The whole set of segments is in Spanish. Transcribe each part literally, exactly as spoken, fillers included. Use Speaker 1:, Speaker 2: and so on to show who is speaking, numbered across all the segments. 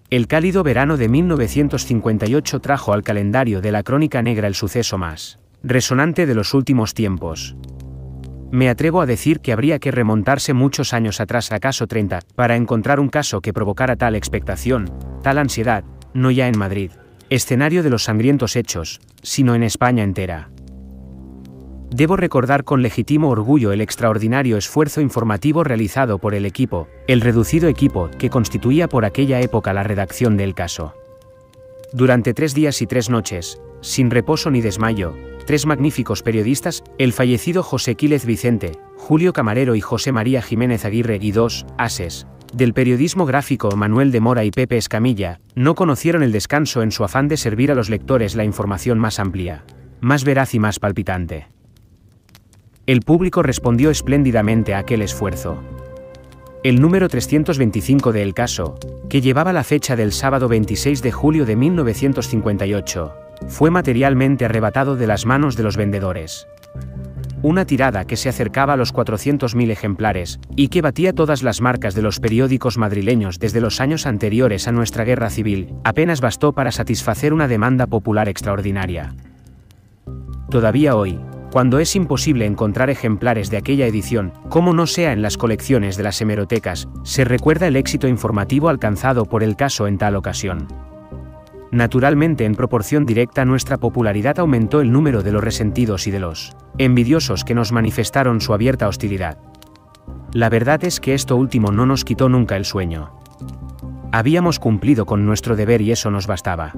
Speaker 1: El cálido verano de mil novecientos cincuenta y ocho trajo al calendario de la crónica negra el suceso más resonante de los últimos tiempos. Me atrevo a decir que habría que remontarse muchos años atrás, acaso treinta, para encontrar un caso que provocara tal expectación, tal ansiedad, no ya en Madrid, escenario de los sangrientos hechos, sino en España entera. Debo recordar con legítimo orgullo el extraordinario esfuerzo informativo realizado por el equipo, el reducido equipo que constituía por aquella época la redacción del caso. Durante tres días y tres noches, sin reposo ni desmayo, tres magníficos periodistas, el fallecido José Quílez Vicente, Julio Camarero y José María Jiménez Aguirre y dos ases del periodismo gráfico, Manuel de Mora y Pepe Escamilla, no conocieron el descanso en su afán de servir a los lectores la información más amplia, más veraz y más palpitante. El público respondió espléndidamente a aquel esfuerzo. El número trescientos veinticinco de El Caso, que llevaba la fecha del sábado veintiséis de julio de mil novecientos cincuenta y ocho, fue materialmente arrebatado de las manos de los vendedores. Una tirada que se acercaba a los cuatrocientos mil ejemplares, y que batía todas las marcas de los periódicos madrileños desde los años anteriores a nuestra guerra civil, apenas bastó para satisfacer una demanda popular extraordinaria. Todavía hoy, cuando es imposible encontrar ejemplares de aquella edición, como no sea en las colecciones de las hemerotecas, se recuerda el éxito informativo alcanzado por El Caso en tal ocasión. Naturalmente, en proporción directa, nuestra popularidad aumentó el número de los resentidos y de los envidiosos que nos manifestaron su abierta hostilidad. La verdad es que esto último no nos quitó nunca el sueño. Habíamos cumplido con nuestro deber y eso nos bastaba.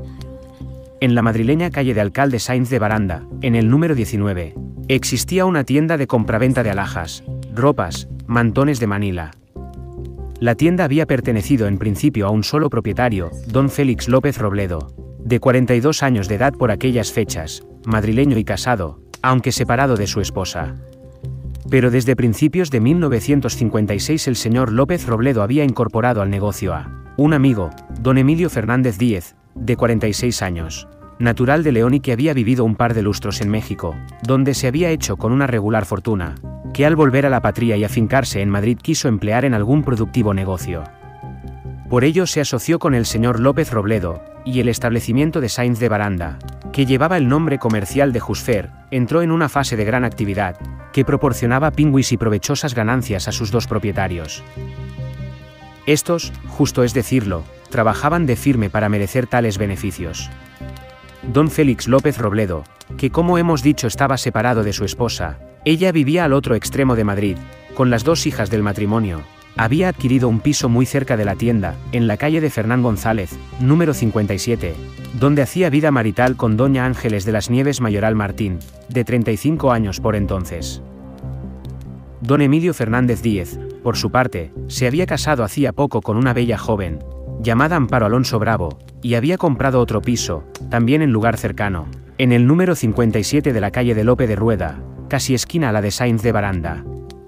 Speaker 1: En la madrileña calle de Alcalde Sáinz de Baranda, en el número diecinueve, existía una tienda de compraventa de alhajas, ropas, mantones de Manila. La tienda había pertenecido en principio a un solo propietario, don Félix López Robledo, de cuarenta y dos años de edad por aquellas fechas, madrileño y casado, aunque separado de su esposa. Pero desde principios de mil novecientos cincuenta y seis el señor López Robledo había incorporado al negocio a un amigo, don Emilio Fernández Díez, de cuarenta y seis años, natural de León y que había vivido un par de lustros en México, donde se había hecho con una regular fortuna, que al volver a la patria y afincarse en Madrid quiso emplear en algún productivo negocio. Por ello se asoció con el señor López Robledo, y el establecimiento de Sáinz de Baranda, que llevaba el nombre comercial de Jusfer, entró en una fase de gran actividad, que proporcionaba pingüis y provechosas ganancias a sus dos propietarios. Estos, justo es decirlo, trabajaban de firme para merecer tales beneficios. Don Félix López Robledo, que como hemos dicho estaba separado de su esposa, ella vivía al otro extremo de Madrid, con las dos hijas del matrimonio, había adquirido un piso muy cerca de la tienda, en la calle de Fernán González, número cincuenta y siete, donde hacía vida marital con doña Ángeles de las Nieves Mayoral Martín, de treinta y cinco años por entonces. Don Emilio Fernández Díez, por su parte, se había casado hacía poco con una bella joven, llamada Amparo Alonso Bravo, y había comprado otro piso, también en lugar cercano, en el número cincuenta y siete de la calle de Lope de Rueda, casi esquina a la de Sáinz de Baranda.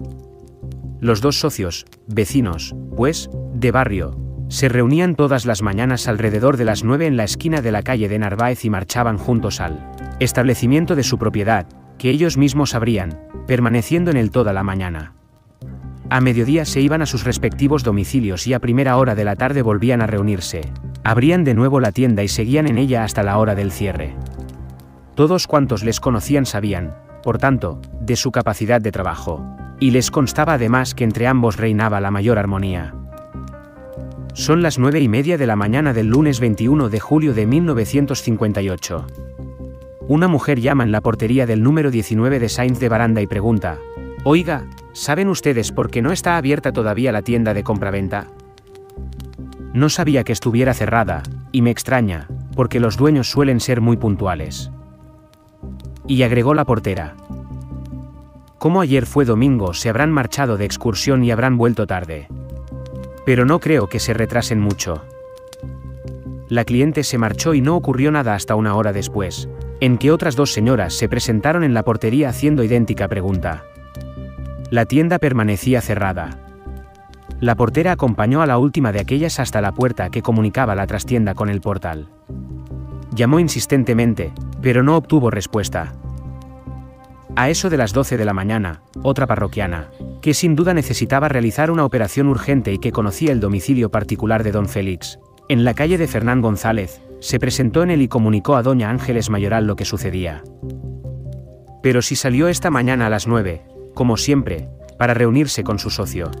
Speaker 1: Los dos socios, vecinos, pues, de barrio, se reunían todas las mañanas alrededor de las nueve en la esquina de la calle de Narváez y marchaban juntos al establecimiento de su propiedad, que ellos mismos abrían, permaneciendo en él toda la mañana. A mediodía se iban a sus respectivos domicilios y a primera hora de la tarde volvían a reunirse, abrían de nuevo la tienda y seguían en ella hasta la hora del cierre. Todos cuantos les conocían sabían, por tanto, de su capacidad de trabajo, y les constaba además que entre ambos reinaba la mayor armonía. Son las nueve y media de la mañana del lunes veintiuno de julio de mil novecientos cincuenta y ocho. Una mujer llama en la portería del número diecinueve de Sáinz de Baranda y pregunta: «Oiga, ¿saben ustedes por qué no está abierta todavía la tienda de compraventa?» No sabía que estuviera cerrada, y me extraña, porque los dueños suelen ser muy puntuales. Y agregó la portera: «Como ayer fue domingo, se habrán marchado de excursión y habrán vuelto tarde. Pero no creo que se retrasen mucho». La cliente se marchó y no ocurrió nada hasta una hora después, en que otras dos señoras se presentaron en la portería haciendo idéntica pregunta. La tienda permanecía cerrada. La portera acompañó a la última de aquellas hasta la puerta que comunicaba la trastienda con el portal. Llamó insistentemente, pero no obtuvo respuesta. A eso de las doce de la mañana, otra parroquiana, que sin duda necesitaba realizar una operación urgente y que conocía el domicilio particular de don Félix, En la calle de Fernán González, se presentó en él y comunicó a doña Ángeles Mayoral lo que sucedía. Pero si salió esta mañana a las nueve, como siempre, para reunirse con su socio.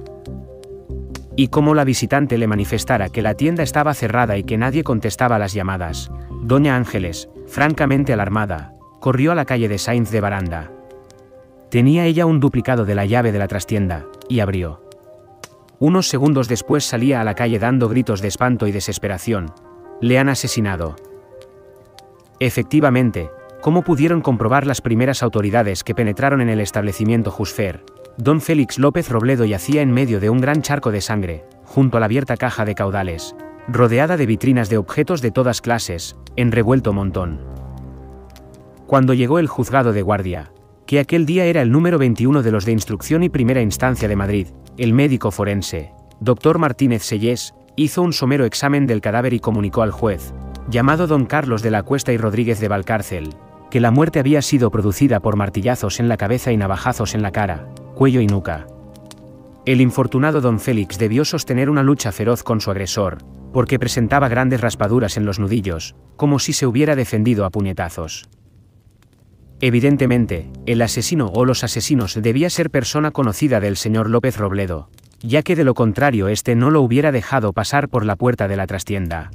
Speaker 1: Y como la visitante le manifestara que la tienda estaba cerrada y que nadie contestaba las llamadas, doña Ángeles, francamente alarmada, corrió a la calle de Sáinz de Baranda. Tenía ella un duplicado de la llave de la trastienda, y abrió. Unos segundos después salía a la calle dando gritos de espanto y desesperación. Le han asesinado. Efectivamente, ¿cómo pudieron comprobar las primeras autoridades que penetraron en el establecimiento Jusfer? Don Félix López Robledo yacía en medio de un gran charco de sangre, junto a la abierta caja de caudales, rodeada de vitrinas de objetos de todas clases, en revuelto montón. Cuando llegó el juzgado de guardia, que aquel día era el número veintiuno de los de instrucción y primera instancia de Madrid, el médico forense, doctor Martínez Sellés, hizo un somero examen del cadáver y comunicó al juez, llamado don Carlos de la Cuesta y Rodríguez de Valcárcel, que la muerte había sido producida por martillazos en la cabeza y navajazos en la cara, cuello y nuca. El infortunado don Félix debió sostener una lucha feroz con su agresor, porque presentaba grandes raspaduras en los nudillos, como si se hubiera defendido a puñetazos. Evidentemente, el asesino o los asesinos debía ser persona conocida del señor López Robledo, ya que de lo contrario éste no lo hubiera dejado pasar por la puerta de la trastienda.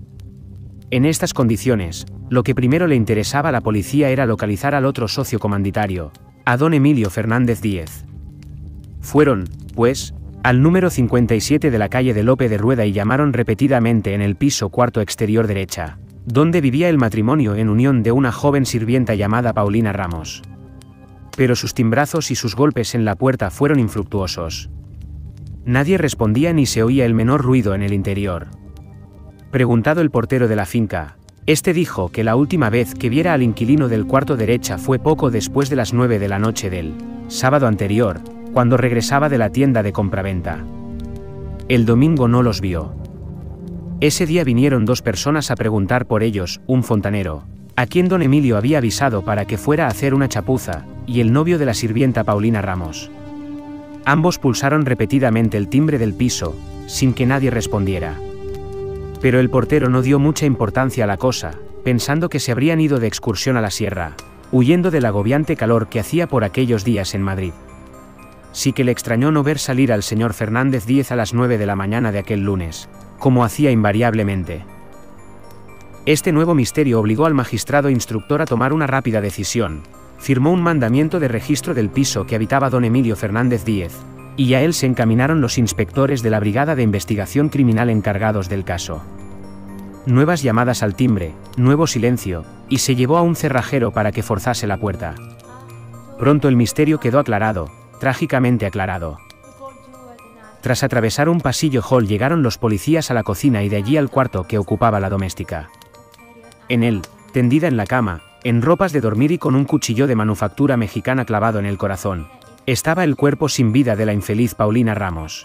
Speaker 1: En estas condiciones, lo que primero le interesaba a la policía era localizar al otro socio comanditario, a don Emilio Fernández Díez. Fueron, pues, al número cincuenta y siete de la calle de Lope de Rueda y llamaron repetidamente en el piso cuarto exterior derecha, donde vivía el matrimonio en unión de una joven sirvienta llamada Paulina Ramos. Pero sus timbrazos y sus golpes en la puerta fueron infructuosos. Nadie respondía ni se oía el menor ruido en el interior. Preguntado el portero de la finca, este dijo que la última vez que viera al inquilino del cuarto derecha fue poco después de las nueve de la noche del sábado anterior, cuando regresaba de la tienda de compraventa. El domingo no los vio. Ese día vinieron dos personas a preguntar por ellos, un fontanero, a quien don Emilio había avisado para que fuera a hacer una chapuza, y el novio de la sirvienta Paulina Ramos. Ambos pulsaron repetidamente el timbre del piso, sin que nadie respondiera. Pero el portero no dio mucha importancia a la cosa, pensando que se habrían ido de excursión a la sierra, huyendo del agobiante calor que hacía por aquellos días en Madrid. Sí que le extrañó no ver salir al señor Fernández Díez a las nueve de la mañana de aquel lunes, como hacía invariablemente. Este nuevo misterio obligó al magistrado instructor a tomar una rápida decisión. Firmó un mandamiento de registro del piso que habitaba don Emilio Fernández Díez, y a él se encaminaron los inspectores de la Brigada de Investigación Criminal encargados del caso. Nuevas llamadas al timbre, nuevo silencio, y se llevó a un cerrajero para que forzase la puerta. Pronto el misterio quedó aclarado, trágicamente aclarado. Tras atravesar un pasillo hall llegaron los policías a la cocina y de allí al cuarto que ocupaba la doméstica. En él, tendida en la cama, en ropas de dormir y con un cuchillo de manufactura mexicana clavado en el corazón, estaba el cuerpo sin vida de la infeliz Paulina Ramos.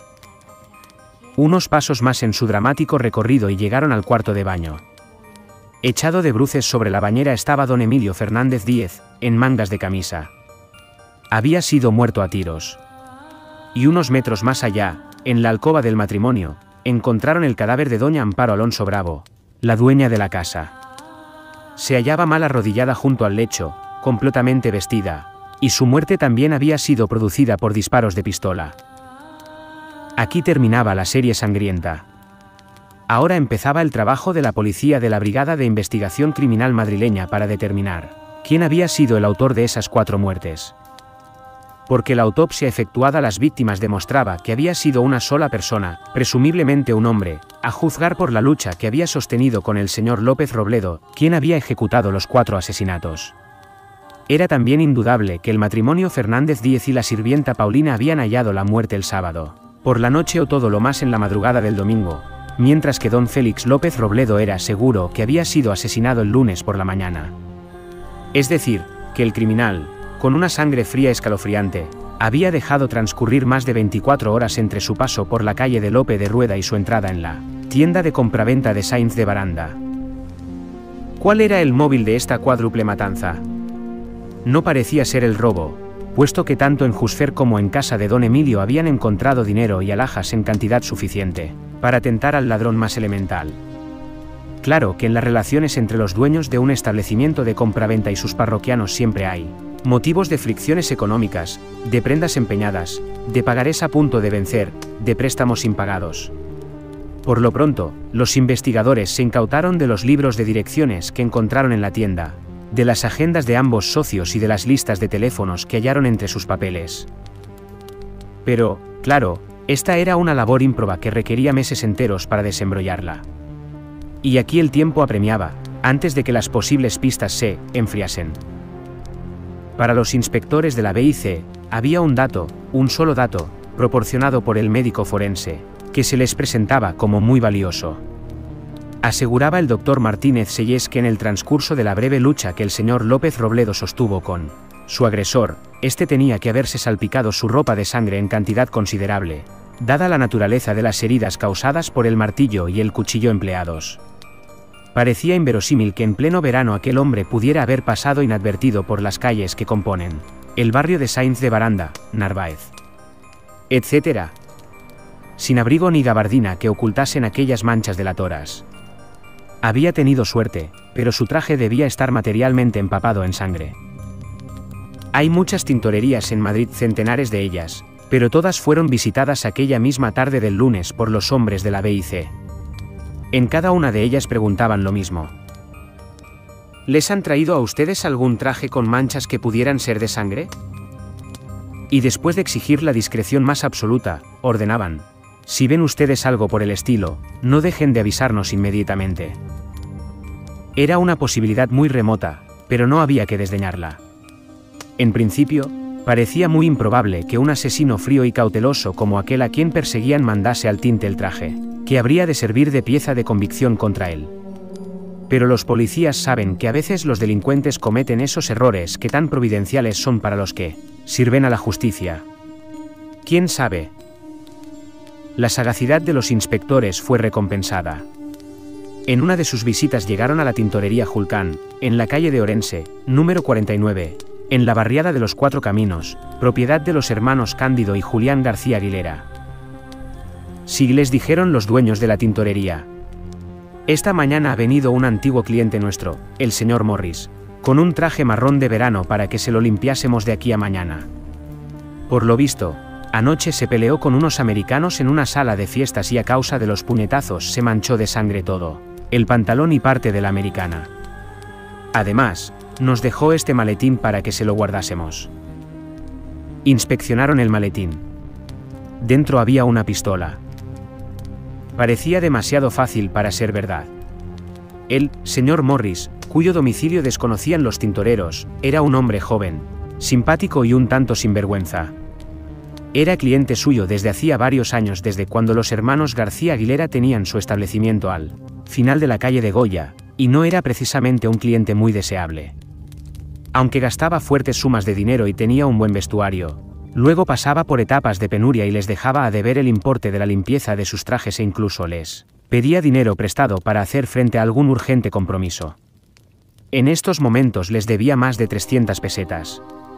Speaker 1: Unos pasos más en su dramático recorrido y llegaron al cuarto de baño. Echado de bruces sobre la bañera estaba don Emilio Fernández Díez, en mangas de camisa. Había sido muerto a tiros. Y unos metros más allá, en la alcoba del matrimonio, encontraron el cadáver de doña Amparo Alonso Bravo, la dueña de la casa. Se hallaba mal arrodillada junto al lecho, completamente vestida, y su muerte también había sido producida por disparos de pistola. Aquí terminaba la serie sangrienta. Ahora empezaba el trabajo de la policía de la Brigada de Investigación Criminal madrileña para determinar quién había sido el autor de esas cuatro muertes. Porque la autopsia efectuada a las víctimas demostraba que había sido una sola persona, presumiblemente un hombre, a juzgar por la lucha que había sostenido con el señor López Robledo, quien había ejecutado los cuatro asesinatos. Era también indudable que el matrimonio Fernández Díez y la sirvienta Paulina habían hallado la muerte el sábado, por la noche o todo lo más en la madrugada del domingo, mientras que don Félix López Robledo era seguro que había sido asesinado el lunes por la mañana. Es decir, que el criminal, con una sangre fría escalofriante, había dejado transcurrir más de veinticuatro horas entre su paso por la calle de Lope de Rueda y su entrada en la tienda de compraventa de Sáinz de Baranda. ¿Cuál era el móvil de esta cuádruple matanza? No parecía ser el robo, puesto que tanto en Jusfer como en casa de don Emilio habían encontrado dinero y alhajas en cantidad suficiente para tentar al ladrón más elemental. Claro que en las relaciones entre los dueños de un establecimiento de compraventa y sus parroquianos siempre hay motivos de fricciones económicas, de prendas empeñadas, de pagarés a punto de vencer, de préstamos impagados. Por lo pronto, los investigadores se incautaron de los libros de direcciones que encontraron en la tienda, de las agendas de ambos socios y de las listas de teléfonos que hallaron entre sus papeles. Pero, claro, esta era una labor ímproba que requería meses enteros para desembrollarla. Y aquí el tiempo apremiaba, antes de que las posibles pistas se enfriasen. Para los inspectores de la B I C, había un dato, un solo dato, proporcionado por el médico forense, que se les presentaba como muy valioso. Aseguraba el doctor Martínez Sellés que en el transcurso de la breve lucha que el señor López Robledo sostuvo con su agresor, este tenía que haberse salpicado su ropa de sangre en cantidad considerable, dada la naturaleza de las heridas causadas por el martillo y el cuchillo empleados. Parecía inverosímil que en pleno verano aquel hombre pudiera haber pasado inadvertido por las calles que componen el barrio de Sáenz de Baranda, Narváez, etcétera, sin abrigo ni gabardina que ocultasen aquellas manchas delatoras. Había tenido suerte, pero su traje debía estar materialmente empapado en sangre. Hay muchas tintorerías en Madrid, centenares de ellas, pero todas fueron visitadas aquella misma tarde del lunes por los hombres de la B I C. En cada una de ellas preguntaban lo mismo. ¿Les han traído a ustedes algún traje con manchas que pudieran ser de sangre? Y después de exigir la discreción más absoluta, ordenaban: si ven ustedes algo por el estilo, no dejen de avisarnos inmediatamente. Era una posibilidad muy remota, pero no había que desdeñarla. En principio, parecía muy improbable que un asesino frío y cauteloso como aquel a quien perseguían mandase al tinte el traje, que habría de servir de pieza de convicción contra él. Pero los policías saben que a veces los delincuentes cometen esos errores que tan providenciales son para los que sirven a la justicia. ¿Quién sabe? La sagacidad de los inspectores fue recompensada. En una de sus visitas llegaron a la tintorería Julcán, en la calle de Orense, número cuarenta y nueve, en la barriada de los Cuatro Caminos, propiedad de los hermanos Cándido y Julián García Aguilera. Sí, les dijeron los dueños de la tintorería. Esta mañana ha venido un antiguo cliente nuestro, el señor Morris, con un traje marrón de verano para que se lo limpiásemos de aquí a mañana. Por lo visto, anoche se peleó con unos americanos en una sala de fiestas y a causa de los puñetazos se manchó de sangre todo, el pantalón y parte de la americana. Además, nos dejó este maletín para que se lo guardásemos. Inspeccionaron el maletín. Dentro había una pistola. Parecía demasiado fácil para ser verdad. El señor Morris, cuyo domicilio desconocían los tintoreros, era un hombre joven, simpático y un tanto sinvergüenza. Era cliente suyo desde hacía varios años, desde cuando los hermanos García Aguilera tenían su establecimiento al final de la calle de Goya, y no era precisamente un cliente muy deseable. Aunque gastaba fuertes sumas de dinero y tenía un buen vestuario, luego pasaba por etapas de penuria y les dejaba a deber el importe de la limpieza de sus trajes e incluso les pedía dinero prestado para hacer frente a algún urgente compromiso. En estos momentos les debía más de trescientas pesetas.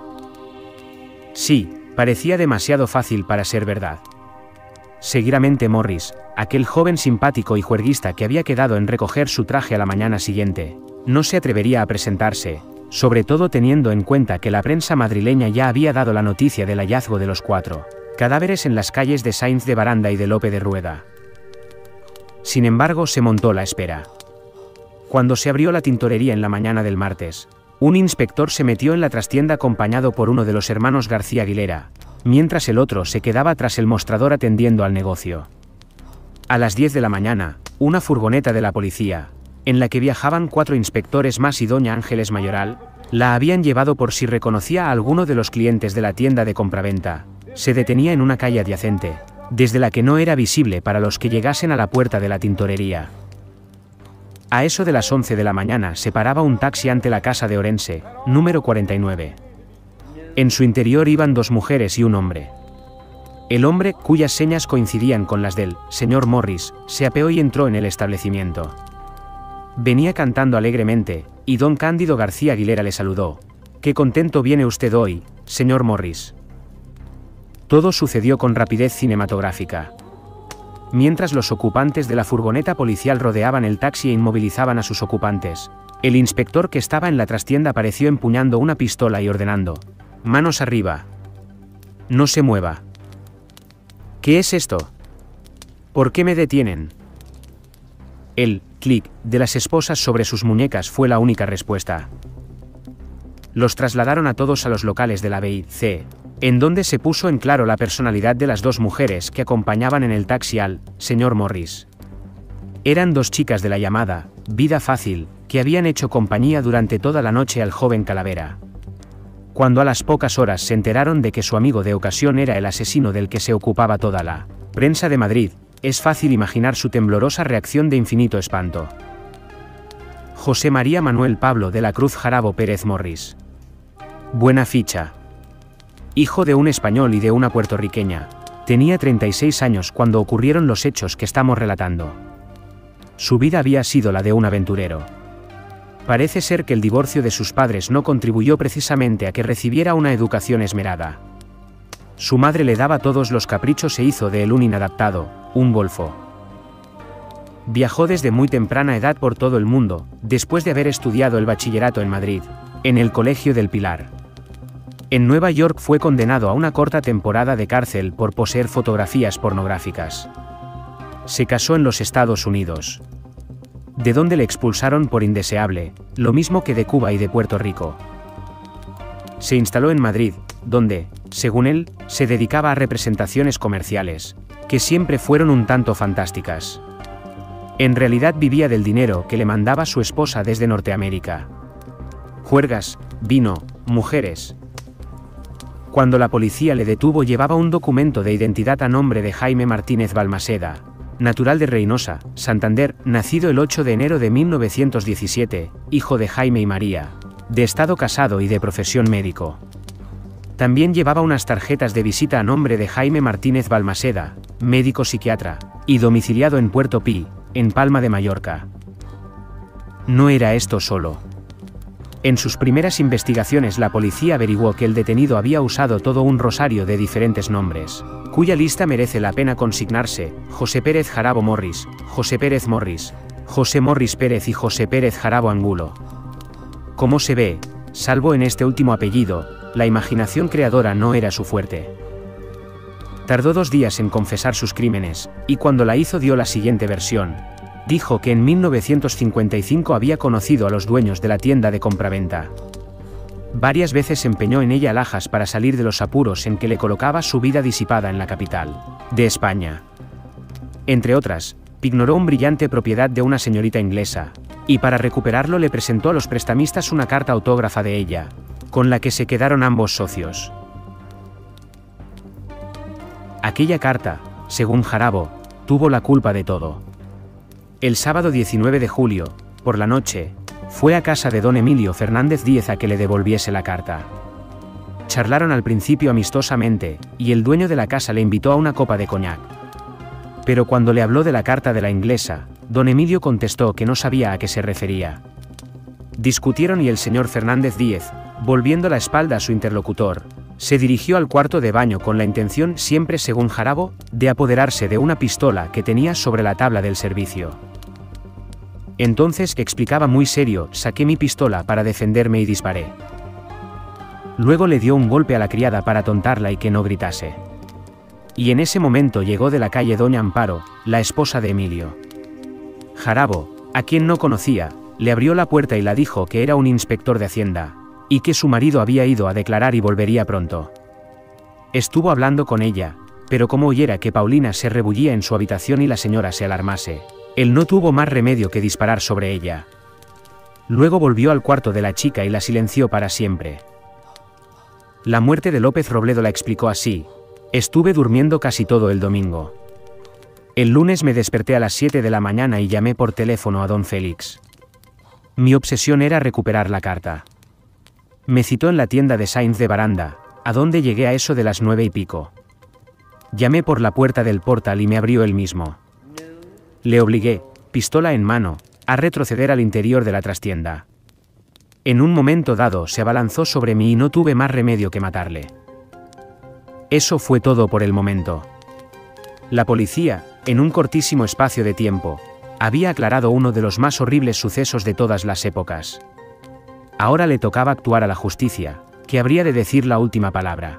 Speaker 1: Sí, parecía demasiado fácil para ser verdad. Seguidamente Morris, aquel joven simpático y juerguista que había quedado en recoger su traje a la mañana siguiente, no se atrevería a presentarse, sobre todo teniendo en cuenta que la prensa madrileña ya había dado la noticia del hallazgo de los cuatro cadáveres en las calles de Sáenz de Baranda y de Lope de Rueda. Sin embargo, se montó la espera. Cuando se abrió la tintorería en la mañana del martes, un inspector se metió en la trastienda acompañado por uno de los hermanos García Aguilera, mientras el otro se quedaba tras el mostrador atendiendo al negocio. A las diez de la mañana, una furgoneta de la policía, en la que viajaban cuatro inspectores más y doña Ángeles Mayoral, la habían llevado por si reconocía a alguno de los clientes de la tienda de compraventa. Se detenía en una calle adyacente, desde la que no era visible para los que llegasen a la puerta de la tintorería. A eso de las once de la mañana se paraba un taxi ante la casa de Orense, número cuarenta y nueve. En su interior iban dos mujeres y un hombre. El hombre, cuyas señas coincidían con las del señor Morris, se apeó y entró en el establecimiento. Venía cantando alegremente, y don Cándido García Aguilera le saludó. «Qué contento viene usted hoy, señor Morris». Todo sucedió con rapidez cinematográfica. Mientras los ocupantes de la furgoneta policial rodeaban el taxi e inmovilizaban a sus ocupantes, el inspector que estaba en la trastienda apareció empuñando una pistola y ordenando: «Manos arriba. No se mueva». «¿Qué es esto? ¿Por qué me detienen?». El clic de las esposas sobre sus muñecas fue la única respuesta. Los trasladaron a todos a los locales de la B I C, en donde se puso en claro la personalidad de las dos mujeres que acompañaban en el taxi al señor Morris. Eran dos chicas de la llamada vida fácil, que habían hecho compañía durante toda la noche al joven Calavera. Cuando a las pocas horas se enteraron de que su amigo de ocasión era el asesino del que se ocupaba toda la prensa de Madrid, es fácil imaginar su temblorosa reacción de infinito espanto. José María Manuel Pablo de la Cruz Jarabo Pérez Morris. Buena ficha. Hijo de un español y de una puertorriqueña, tenía treinta y seis años cuando ocurrieron los hechos que estamos relatando. Su vida había sido la de un aventurero. Parece ser que el divorcio de sus padres no contribuyó precisamente a que recibiera una educación esmerada. Su madre le daba todos los caprichos e hizo de él un inadaptado, un golfo. Viajó desde muy temprana edad por todo el mundo, después de haber estudiado el bachillerato en Madrid, en el Colegio del Pilar. En Nueva York fue condenado a una corta temporada de cárcel por poseer fotografías pornográficas. Se casó en los Estados Unidos, de donde le expulsaron por indeseable, lo mismo que de Cuba y de Puerto Rico. Se instaló en Madrid, donde, según él, se dedicaba a representaciones comerciales, que siempre fueron un tanto fantásticas. En realidad vivía del dinero que le mandaba su esposa desde Norteamérica. Juergas, vino, mujeres. Cuando la policía le detuvo llevaba un documento de identidad a nombre de Jaime Martínez Balmaseda, natural de Reynosa, Santander, nacido el ocho de enero de mil novecientos diecisiete, hijo de Jaime y María, de estado casado y de profesión médico. También llevaba unas tarjetas de visita a nombre de Jaime Martínez Balmaseda, médico psiquiatra, y domiciliado en Puerto Pi, en Palma de Mallorca. No era esto solo. En sus primeras investigaciones la policía averiguó que el detenido había usado todo un rosario de diferentes nombres, cuya lista merece la pena consignarse: José Pérez Jarabo Morris, José Pérez Morris, José Morris Pérez y José Pérez Jarabo Angulo. Como se ve, salvo en este último apellido, la imaginación creadora no era su fuerte. Tardó dos días en confesar sus crímenes, y cuando la hizo dio la siguiente versión. Dijo que en mil novecientos cincuenta y cinco había conocido a los dueños de la tienda de compraventa. Varias veces empeñó en ella alhajas para salir de los apuros en que le colocaba su vida disipada en la capital de España. Entre otras, ignoró un brillante propiedad de una señorita inglesa, y para recuperarlo le presentó a los prestamistas una carta autógrafa de ella, con la que se quedaron ambos socios. Aquella carta, según Jarabo, tuvo la culpa de todo. El sábado diecinueve de julio, por la noche, fue a casa de don Emilio Fernández Díez a que le devolviese la carta. Charlaron al principio amistosamente, y el dueño de la casa le invitó a una copa de coñac. Pero cuando le habló de la carta de la inglesa, don Emilio contestó que no sabía a qué se refería. Discutieron y el señor Fernández Díez, volviendo la espalda a su interlocutor, se dirigió al cuarto de baño con la intención, siempre según Jarabo, de apoderarse de una pistola que tenía sobre la tabla del servicio. Entonces, explicaba muy serio, saqué mi pistola para defenderme y disparé. Luego le dio un golpe a la criada para tontarla y que no gritase. Y en ese momento llegó de la calle doña Amparo, la esposa de Emilio. Jarabo, a quien no conocía, le abrió la puerta y la dijo que era un inspector de Hacienda, y que su marido había ido a declarar y volvería pronto. Estuvo hablando con ella, pero como oyera que Paulina se rebullía en su habitación y la señora se alarmase, él no tuvo más remedio que disparar sobre ella. Luego volvió al cuarto de la chica y la silenció para siempre. La muerte de López Robledo la explicó así: estuve durmiendo casi todo el domingo. El lunes me desperté a las siete de la mañana y llamé por teléfono a don Félix. Mi obsesión era recuperar la carta. Me citó en la tienda de Sainz de Baranda, a donde llegué a eso de las nueve y pico. Llamé por la puerta del portal y me abrió él mismo. Le obligué, pistola en mano, a retroceder al interior de la trastienda. En un momento dado se abalanzó sobre mí y no tuve más remedio que matarle. Eso fue todo por el momento. La policía, en un cortísimo espacio de tiempo, había aclarado uno de los más horribles sucesos de todas las épocas. Ahora le tocaba actuar a la justicia, que habría de decir la última palabra.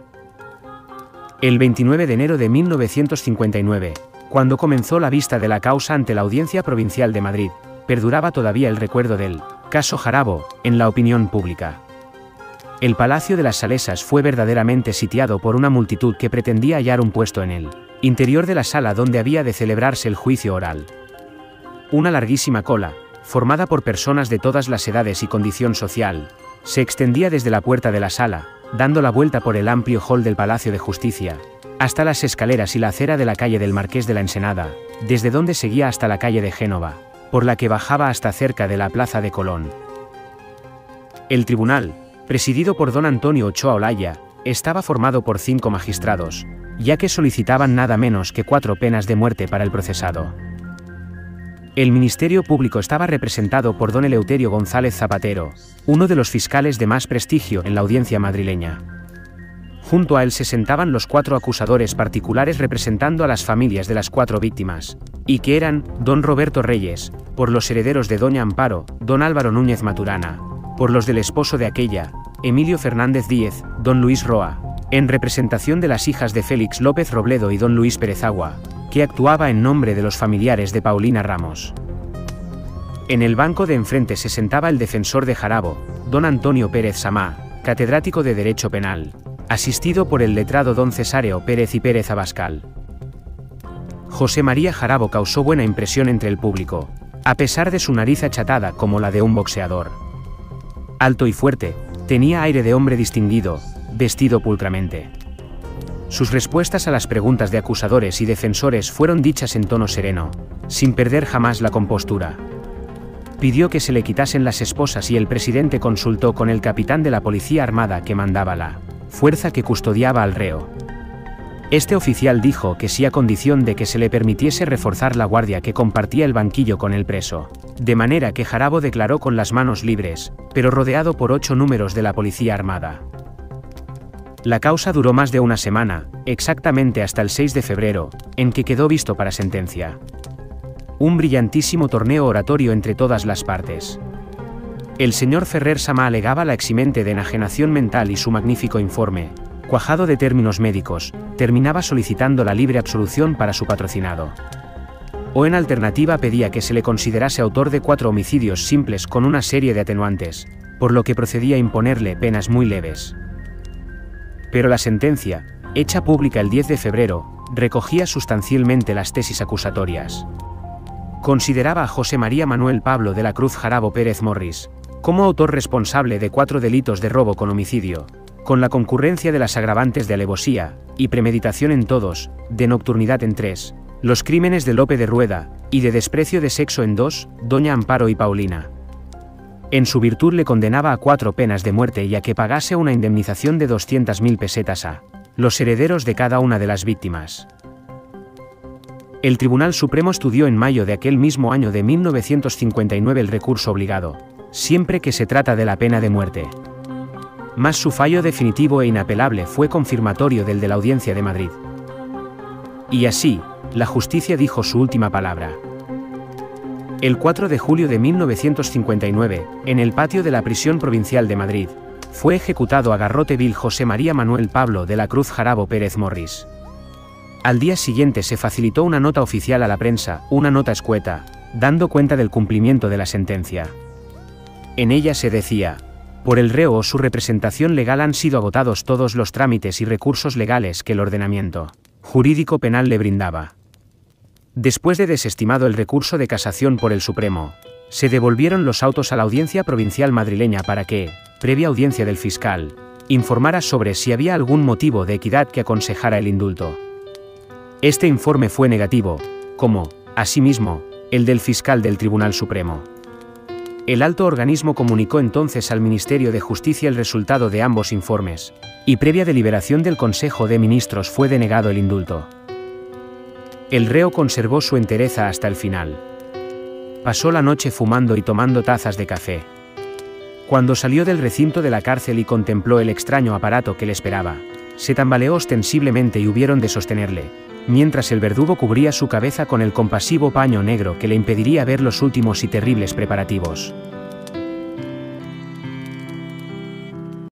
Speaker 1: El veintinueve de enero de mil novecientos cincuenta y nueve, cuando comenzó la vista de la causa ante la Audiencia Provincial de Madrid, perduraba todavía el recuerdo del caso Jarabo en la opinión pública. El Palacio de las Salesas fue verdaderamente sitiado por una multitud que pretendía hallar un puesto en el interior de la sala donde había de celebrarse el juicio oral. Una larguísima cola, formada por personas de todas las edades y condición social, se extendía desde la puerta de la sala, dando la vuelta por el amplio hall del Palacio de Justicia, hasta las escaleras y la acera de la calle del Marqués de la Ensenada, desde donde seguía hasta la calle de Génova, por la que bajaba hasta cerca de la Plaza de Colón. El tribunal, presidido por don Antonio Ochoa Olaya, estaba formado por cinco magistrados, ya que solicitaban nada menos que cuatro penas de muerte para el procesado. El Ministerio Público estaba representado por don Eleuterio González Zapatero, uno de los fiscales de más prestigio en la audiencia madrileña. Junto a él se sentaban los cuatro acusadores particulares representando a las familias de las cuatro víctimas, y que eran don Roberto Reyes, por los herederos de doña Amparo, don Álvaro Núñez Maturana, por los del esposo de aquella, Emilio Fernández Díez, don Luis Roa, en representación de las hijas de Félix López Robledo y don Luis Pérez Agua, que actuaba en nombre de los familiares de Paulina Ramos. En el banco de enfrente se sentaba el defensor de Jarabo, don Antonio Pérez Samá, catedrático de Derecho Penal, asistido por el letrado don Cesáreo Pérez y Pérez Abascal. José María Jarabo causó buena impresión entre el público, a pesar de su nariz achatada como la de un boxeador. Alto y fuerte, tenía aire de hombre distinguido, vestido pulcramente. Sus respuestas a las preguntas de acusadores y defensores fueron dichas en tono sereno, sin perder jamás la compostura. Pidió que se le quitasen las esposas y el presidente consultó con el capitán de la Policía Armada que mandaba la fuerza que custodiaba al reo. Este oficial dijo que sí a condición de que se le permitiese reforzar la guardia que compartía el banquillo con el preso, de manera que Jarabo declaró con las manos libres, pero rodeado por ocho números de la Policía Armada. La causa duró más de una semana, exactamente hasta el seis de febrero, en que quedó visto para sentencia. Un brillantísimo torneo oratorio entre todas las partes. El señor Ferrer Samá alegaba la eximente de enajenación mental y su magnífico informe, cuajado de términos médicos, terminaba solicitando la libre absolución para su patrocinado. O en alternativa pedía que se le considerase autor de cuatro homicidios simples con una serie de atenuantes, por lo que procedía a imponerle penas muy leves. Pero la sentencia, hecha pública el diez de febrero, recogía sustancialmente las tesis acusatorias. Consideraba a José María Manuel Pablo de la Cruz Jarabo Pérez Morris como autor responsable de cuatro delitos de robo con homicidio, con la concurrencia de las agravantes de alevosía y premeditación en todos, de nocturnidad en tres, los crímenes de Lope de Rueda, y de desprecio de sexo en dos, doña Amparo y Paulina. En su virtud le condenaba a cuatro penas de muerte y a que pagase una indemnización de doscientas mil pesetas a los herederos de cada una de las víctimas. El Tribunal Supremo estudió en mayo de aquel mismo año de mil novecientos cincuenta y nueve el recurso obligado, siempre que se trata de la pena de muerte. Mas su fallo definitivo e inapelable fue confirmatorio del de la Audiencia de Madrid. Y así, la justicia dijo su última palabra. El cuatro de julio de mil novecientos cincuenta y nueve, en el patio de la Prisión Provincial de Madrid, fue ejecutado a garrote vil José María Manuel Pablo de la Cruz Jarabo Pérez Morris. Al día siguiente se facilitó una nota oficial a la prensa, una nota escueta, dando cuenta del cumplimiento de la sentencia. En ella se decía: por el reo o su representación legal han sido agotados todos los trámites y recursos legales que el ordenamiento jurídico penal le brindaba. Después de desestimado el recurso de casación por el Supremo, se devolvieron los autos a la Audiencia Provincial madrileña para que, previa audiencia del fiscal, informara sobre si había algún motivo de equidad que aconsejara el indulto. Este informe fue negativo, como, asimismo, el del fiscal del Tribunal Supremo. El alto organismo comunicó entonces al Ministerio de Justicia el resultado de ambos informes, y previa deliberación del Consejo de Ministros fue denegado el indulto. El reo conservó su entereza hasta el final. Pasó la noche fumando y tomando tazas de café. Cuando salió del recinto de la cárcel y contempló el extraño aparato que le esperaba, se tambaleó ostensiblemente y hubieron de sostenerle, mientras el verdugo cubría su cabeza con el compasivo paño negro que le impediría ver los últimos y terribles preparativos.